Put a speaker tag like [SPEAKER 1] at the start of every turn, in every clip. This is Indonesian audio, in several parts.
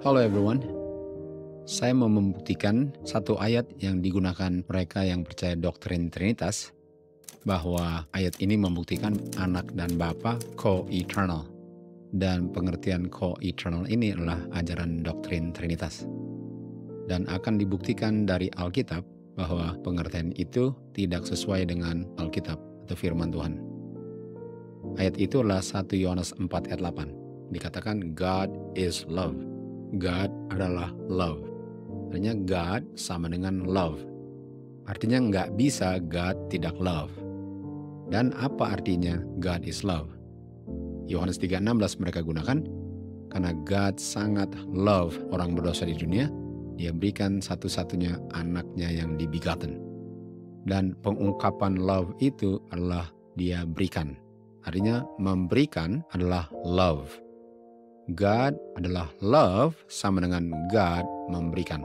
[SPEAKER 1] Halo everyone, saya mau membuktikan satu ayat yang digunakan mereka yang percaya doktrin Trinitas, bahwa ayat ini membuktikan anak dan bapa co-eternal. Dan pengertian co-eternal ini adalah ajaran doktrin Trinitas. Dan akan dibuktikan dari Alkitab bahwa pengertian itu tidak sesuai dengan Alkitab atau firman Tuhan. Ayat itu adalah 1 Yohanes 4 ayat 8. Dikatakan God is love. God adalah love. Artinya God sama dengan love. Artinya nggak bisa God tidak love. Dan apa artinya God is love? Yohanes 3:16 mereka gunakan, karena God sangat love orang berdosa di dunia, Dia berikan satu-satunya anaknya yang dibegotten. Dan pengungkapan love itu adalah Dia berikan. Artinya memberikan adalah love. God adalah love sama dengan God memberikan.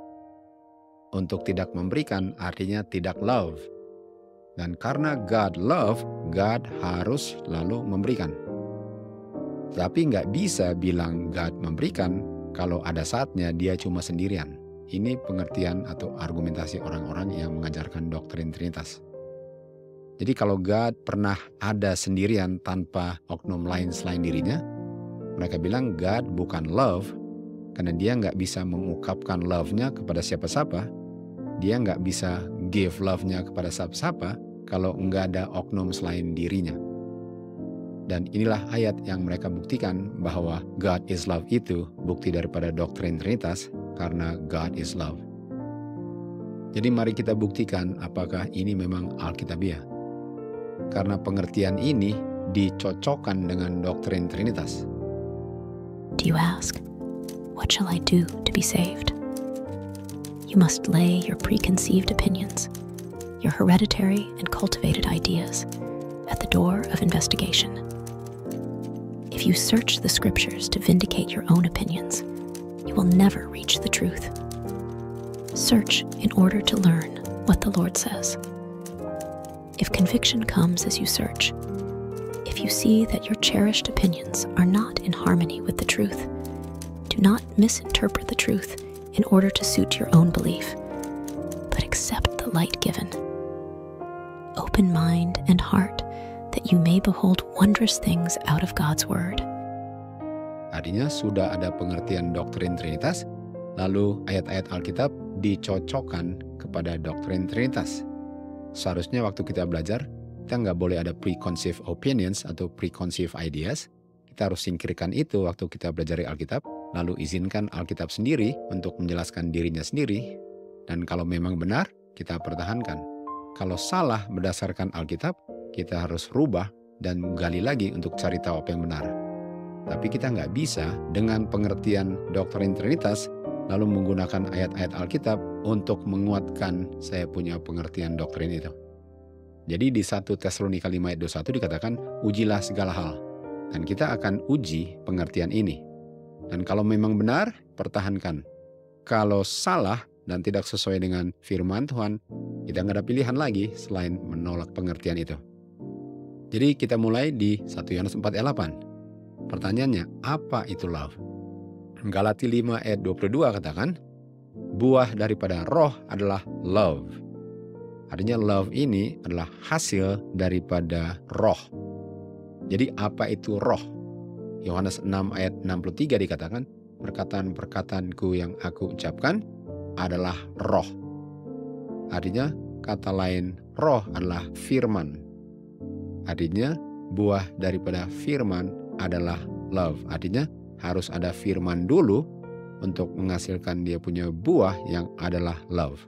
[SPEAKER 1] Untuk tidak memberikan artinya tidak love. Dan karena God love, God harus lalu memberikan. Tapi nggak bisa bilang God memberikan kalau ada saatnya dia cuma sendirian. Ini pengertian atau argumentasi orang-orang yang mengajarkan doktrin Trinitas. Jadi kalau God pernah ada sendirian tanpa oknum lain selain dirinya, mereka bilang God bukan love, karena dia nggak bisa mengungkapkan love-nya kepada siapa-siapa. Dia nggak bisa give love-nya kepada siapa-siapa kalau nggak ada oknum selain dirinya. Dan inilah ayat yang mereka buktikan bahwa God is love itu bukti daripada doktrin Trinitas karena God is love. Jadi mari kita buktikan apakah ini memang Alkitabiah. Karena pengertian ini dicocokkan dengan doktrin Trinitas.
[SPEAKER 2] Do you ask, what shall I do to be saved? You must lay your preconceived opinions, your hereditary and cultivated ideas, at the door of investigation. If you search the scriptures to vindicate your own opinions, you will never reach the truth. Search in order to learn what the Lord says. If conviction comes as you search, if you see that your cherished opinions are not in harmony with the truth, do not misinterpret the truth in order to suit your own belief, but accept the light given. Open mind and heart that you may behold wondrous things out of God's word.
[SPEAKER 1] Artinya sudah ada pengertian doktrin Trinitas, lalu ayat-ayat Alkitab dicocokkan kepada doktrin Trinitas. Seharusnya waktu kita belajar, kita nggak boleh ada preconceived opinions atau preconceived ideas. Kita harus singkirkan itu waktu kita belajar Alkitab, lalu izinkan Alkitab sendiri untuk menjelaskan dirinya sendiri. Dan kalau memang benar, kita pertahankan. Kalau salah berdasarkan Alkitab, kita harus rubah dan menggali lagi untuk cari tahu apa yang benar. Tapi kita nggak bisa dengan pengertian doktrin Trinitas, lalu menggunakan ayat-ayat Alkitab untuk menguatkan saya punya pengertian doktrin itu. Jadi di 1 Tesalonika 5 ayat 21 dikatakan, ujilah segala hal. Dan kita akan uji pengertian ini. Dan kalau memang benar, pertahankan. Kalau salah dan tidak sesuai dengan firman Tuhan, kita nggak ada pilihan lagi selain menolak pengertian itu. Jadi kita mulai di 1 Yohanes 4 ayat 8. Pertanyaannya, apa itu love? Galati 5 ayat 22 katakan, buah daripada roh adalah love. Artinya love ini adalah hasil daripada roh. Jadi apa itu roh? Yohanes 6 ayat 63 dikatakan, perkataan-perkataanku yang aku ucapkan adalah roh. Artinya kata lain roh adalah firman. Artinya buah daripada firman adalah love. Artinya harus ada firman dulu untuk menghasilkan dia punya buah yang adalah love.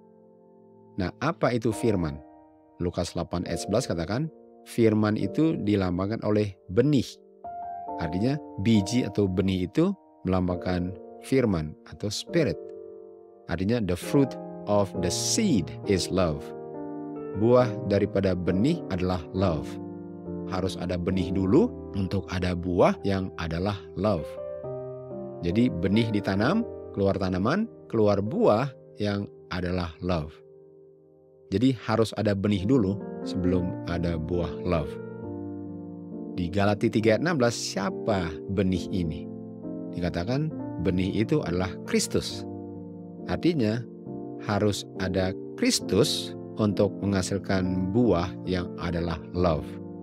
[SPEAKER 1] Nah, apa itu firman? Lukas 8 ayat 11 katakan, firman itu dilambangkan oleh benih. Artinya biji atau benih itu melambangkan firman atau spirit. Artinya the fruit of the seed is love. Buah daripada benih adalah love. Harus ada benih dulu untuk ada buah yang adalah love. Jadi benih ditanam, keluar tanaman, keluar buah yang adalah love. Jadi harus ada benih dulu sebelum ada buah love. Di Galati 3 ayat 16, siapa benih ini? Dikatakan benih itu adalah Kristus. Artinya harus ada Kristus untuk menghasilkan buah yang adalah love.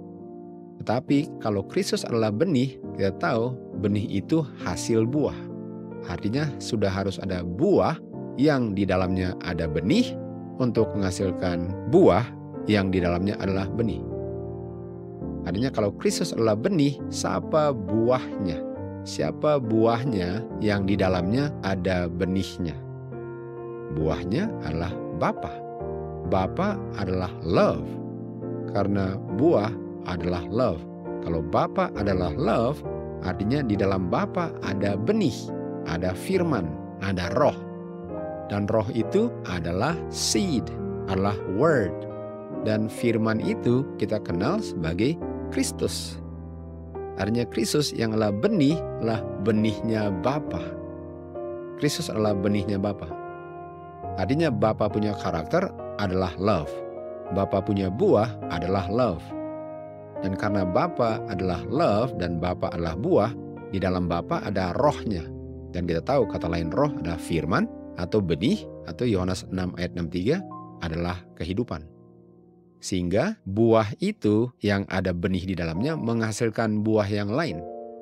[SPEAKER 1] Tetapi kalau Kristus adalah benih, kita tahu benih itu hasil buah. Artinya sudah harus ada buah yang di dalamnya ada benih untuk menghasilkan buah yang di dalamnya adalah benih. Artinya kalau Kristus adalah benih, siapa buahnya? Siapa buahnya yang di dalamnya ada benihnya? Buahnya adalah Bapa. Bapa adalah love. Karena buah adalah love. Kalau Bapa adalah love, artinya di dalam Bapa ada benih, ada firman, ada roh. Dan roh itu adalah seed, adalah word. Dan firman itu kita kenal sebagai Kristus. Artinya Kristus yang adalah benihnya Bapa. Kristus adalah benihnya Bapa. Artinya Bapa punya karakter adalah love. Bapa punya buah adalah love. Dan karena Bapa adalah love dan Bapa adalah buah, di dalam Bapa ada rohnya. Dan kita tahu kata lain roh adalah firman atau benih, atau Yohanes 6 ayat 63 adalah kehidupan. Sehingga buah itu yang ada benih di dalamnya menghasilkan buah yang lain.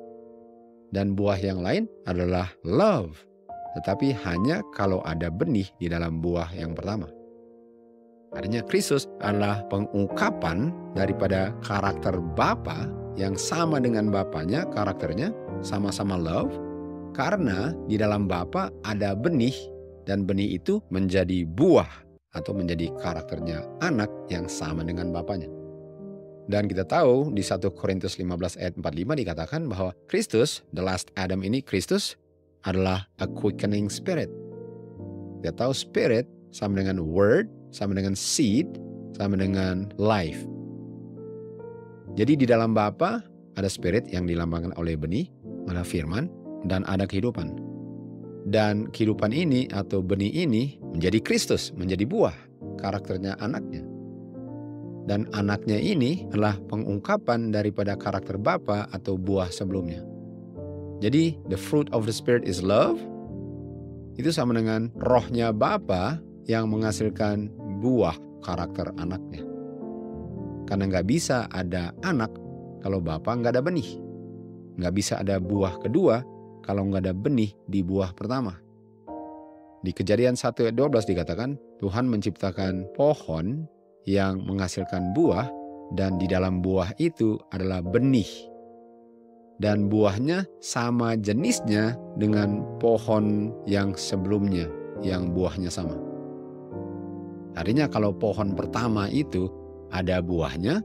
[SPEAKER 1] Dan buah yang lain adalah love. Tetapi hanya kalau ada benih di dalam buah yang pertama. Artinya Kristus adalah pengungkapan daripada karakter Bapa yang sama dengan Bapanya, karakternya sama-sama love. Karena di dalam Bapa ada benih dan benih itu menjadi buah atau menjadi karakternya anak yang sama dengan Bapanya. Dan kita tahu di 1 Korintus 15 ayat 45 dikatakan bahwa Kristus, the last Adam ini, Kristus adalah a quickening spirit. Kita tahu spirit sama dengan word, sama dengan seed, sama dengan life. Jadi di dalam Bapa ada spirit yang dilambangkan oleh benih, ada firman, dan ada kehidupan. Dan kehidupan ini atau benih ini menjadi Kristus, menjadi buah, karakternya anaknya. Dan anaknya ini adalah pengungkapan daripada karakter Bapa atau buah sebelumnya. Jadi the fruit of the Spirit is love. Itu sama dengan rohnya Bapa yang menghasilkan buah karakter anaknya. Karena nggak bisa ada anak kalau Bapa nggak ada benih. Nggak bisa ada buah kedua kalau nggak ada benih di buah pertama. Di Kejadian 1 ayat 12 dikatakan, Tuhan menciptakan pohon yang menghasilkan buah, dan di dalam buah itu adalah benih. Dan buahnya sama jenisnya dengan pohon yang sebelumnya, yang buahnya sama. Artinya kalau pohon pertama itu ada buahnya,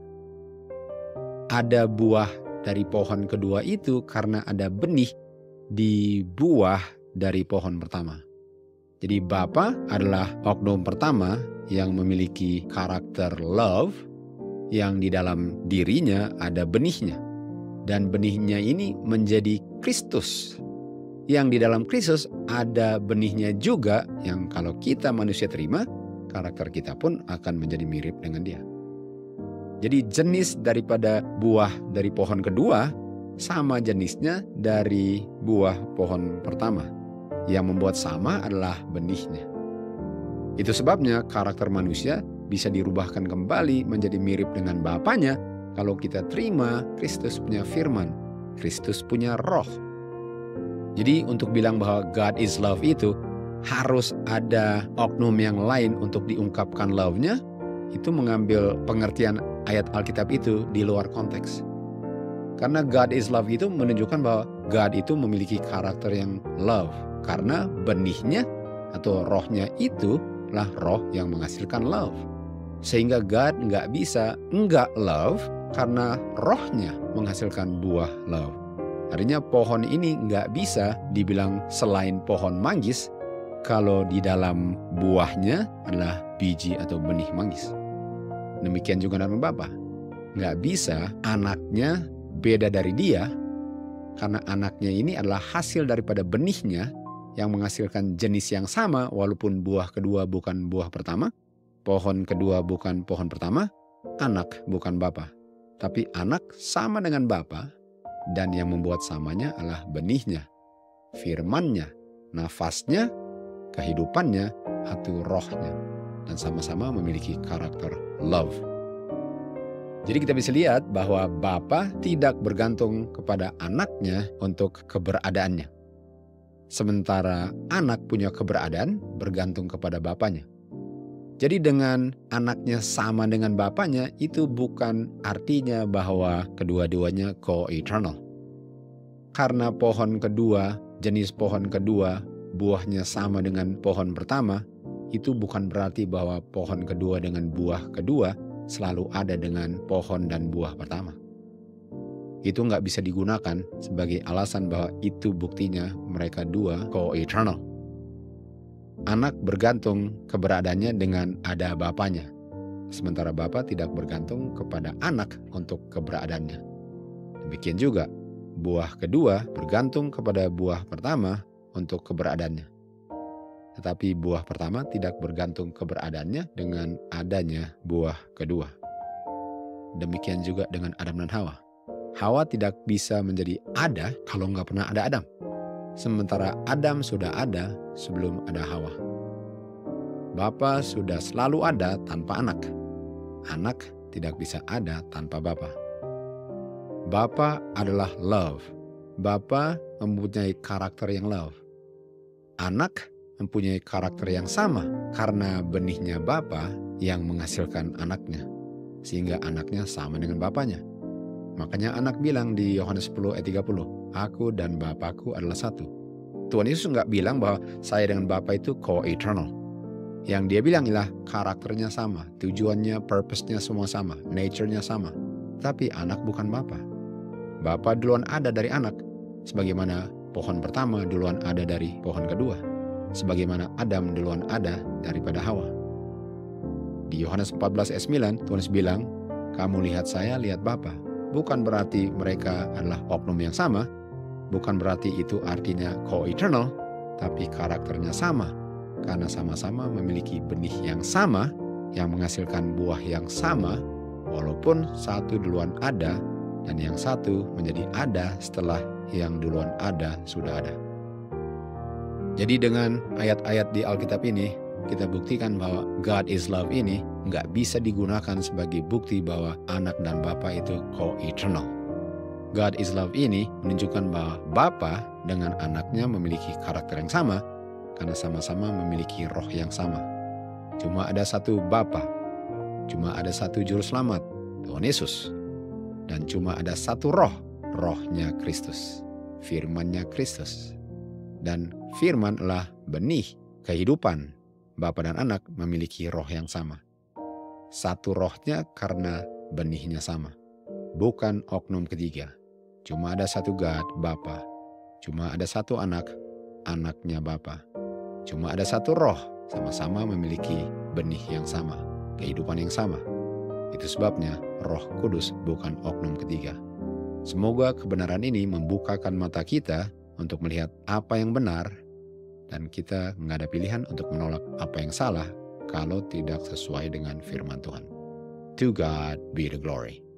[SPEAKER 1] ada buah dari pohon kedua itu karena ada benih di buah dari pohon pertama. Jadi Bapa adalah oknum pertama yang memiliki karakter love yang di dalam dirinya ada benihnya. Dan benihnya ini menjadi Kristus. Yang di dalam Kristus ada benihnya juga yang kalau kita manusia terima, karakter kita pun akan menjadi mirip dengan dia. Jadi jenis daripada buah dari pohon kedua sama jenisnya dari buah pohon pertama. Yang membuat sama adalah benihnya. Itu sebabnya karakter manusia bisa dirubahkan kembali menjadi mirip dengan Bapanya kalau kita terima Kristus punya firman, Kristus punya roh. Jadi untuk bilang bahwa God is love itu harus ada oknum yang lain untuk diungkapkan love-nya, itu mengambil pengertian ayat Alkitab itu di luar konteks. Karena God is love itu menunjukkan bahwa God itu memiliki karakter yang love. Karena benihnya atau rohnya itu lah roh yang menghasilkan love. Sehingga God nggak bisa nggak love karena rohnya menghasilkan buah love. Artinya pohon ini nggak bisa dibilang selain pohon manggis kalau di dalam buahnya adalah biji atau benih manggis. Demikian juga dengan Bapa. Nggak bisa anaknya beda dari dia karena anaknya ini adalah hasil daripada benihnya yang menghasilkan jenis yang sama walaupun buah kedua bukan buah pertama, pohon kedua bukan pohon pertama, anak bukan Bapa. Tapi anak sama dengan Bapa dan yang membuat samanya adalah benihnya. firman-Nya, nafasnya, kehidupannya, atau rohnya. Dan sama-sama memiliki karakter love. Jadi kita bisa lihat bahwa Bapa tidak bergantung kepada anaknya untuk keberadaannya. Sementara anak punya keberadaan bergantung kepada bapaknya. Jadi dengan anaknya sama dengan bapaknya itu bukan artinya bahwa kedua-duanya co-eternal. Karena pohon kedua, jenis pohon kedua, buahnya sama dengan pohon pertama, itu bukan berarti bahwa pohon kedua dengan buah kedua selalu ada dengan pohon dan buah pertama. Itu nggak bisa digunakan sebagai alasan bahwa itu buktinya mereka dua co-eternal. Anak bergantung keberadaannya dengan ada bapaknya, sementara bapa tidak bergantung kepada anak untuk keberadaannya. Demikian juga, buah kedua bergantung kepada buah pertama untuk keberadaannya. Tetapi buah pertama tidak bergantung keberadaannya dengan adanya buah kedua. Demikian juga dengan Adam dan Hawa. Hawa tidak bisa menjadi ada kalau nggak pernah ada Adam. Sementara Adam sudah ada sebelum ada Hawa. Bapa sudah selalu ada tanpa anak. Anak tidak bisa ada tanpa Bapa. Bapa adalah love. Bapa mempunyai karakter yang love. Anak mempunyai karakter yang sama karena benihnya Bapa yang menghasilkan anaknya. Sehingga anaknya sama dengan bapaknya. Makanya anak bilang di Yohanes 10 ayat 30, aku dan Bapakku adalah satu. Tuhan Yesus nggak bilang bahwa saya dengan Bapa itu co-eternal. Yang dia bilang ialah karakternya sama, tujuannya, purpose-nya semua sama, nature-nya sama. Tapi anak bukan Bapa. Bapa duluan ada dari anak, sebagaimana pohon pertama duluan ada dari pohon kedua. Sebagaimana Adam duluan ada daripada Hawa. Di Yohanes 14 ayat 9, Tuhan Yesus bilang, kamu lihat saya, lihat Bapa. Bukan berarti mereka adalah oknum yang sama, bukan berarti itu artinya co-eternal, tapi karakternya sama, karena sama-sama memiliki benih yang sama, yang menghasilkan buah yang sama, walaupun satu duluan ada, dan yang satu menjadi ada setelah yang duluan ada sudah ada. Jadi dengan ayat-ayat di Alkitab ini, kita buktikan bahwa God is love ini nggak bisa digunakan sebagai bukti bahwa anak dan Bapa itu co-eternal. God is love ini menunjukkan bahwa Bapa dengan anaknya memiliki karakter yang sama, karena sama-sama memiliki roh yang sama. Cuma ada satu Bapa, cuma ada satu Juru Selamat, Tuhan Yesus. Dan cuma ada satu roh, rohnya Kristus, firman-Nya Kristus. Dan firman adalah benih kehidupan. Bapa dan anak memiliki roh yang sama. Satu rohnya karena benihnya sama. Bukan oknum ketiga. Cuma ada satu God, Bapa. Cuma ada satu anak, anaknya Bapa. Cuma ada satu roh, sama-sama memiliki benih yang sama, kehidupan yang sama. Itu sebabnya Roh Kudus bukan oknum ketiga. Semoga kebenaran ini membukakan mata kita untuk melihat apa yang benar, dan kita nggak ada pilihan untuk menolak apa yang salah kalau tidak sesuai dengan firman Tuhan. To God be the glory.